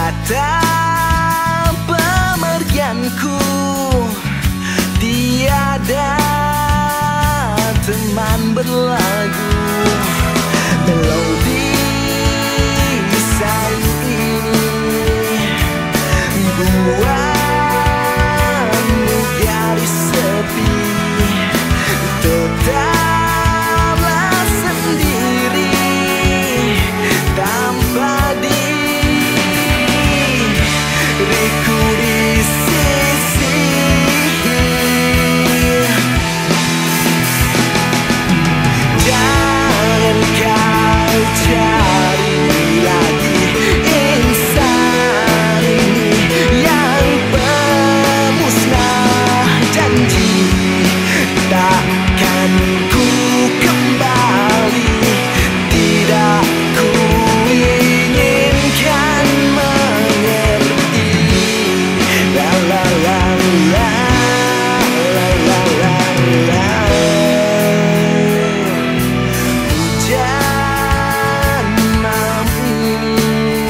kata pemergianku, tiada teman berlagu. Melodi sayu ini buatmu garis sepi. Tetaplah sendiri tanpa diriku di sisi. Jangan kau cari lagi insan ini yang pemusnah janji. Takkan ku kembali, tidak ku inginkan mengerti. La la la la la la la la. Hujan malam ini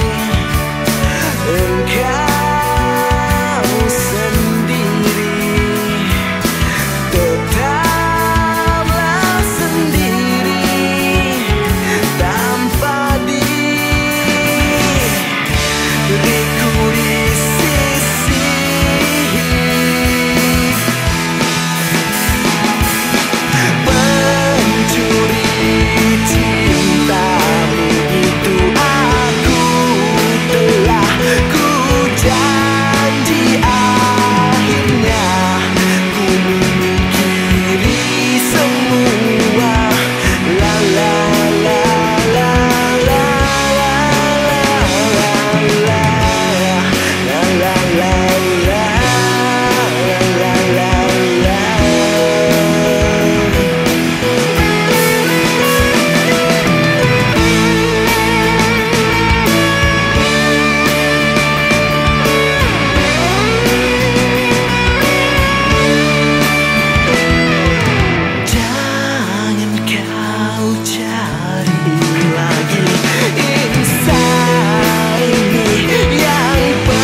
engkau sendiri. Tetaplah sendiri tanpa diriku di sisi. Pencuri cintamu itu aku telah ku janji. Akhirnya ku memikiri semua. La la la la la la la la la la. Jangan kau cari lagi insan ini yang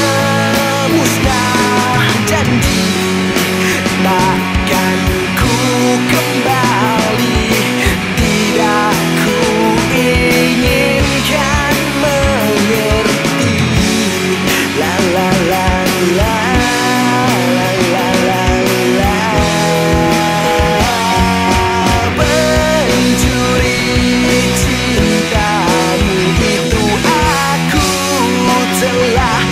pemusnah janji. Takkan ku kembali, tidak ku inginkan mengerti. La la la la la la la la. Pencuri cintamu itu aku telah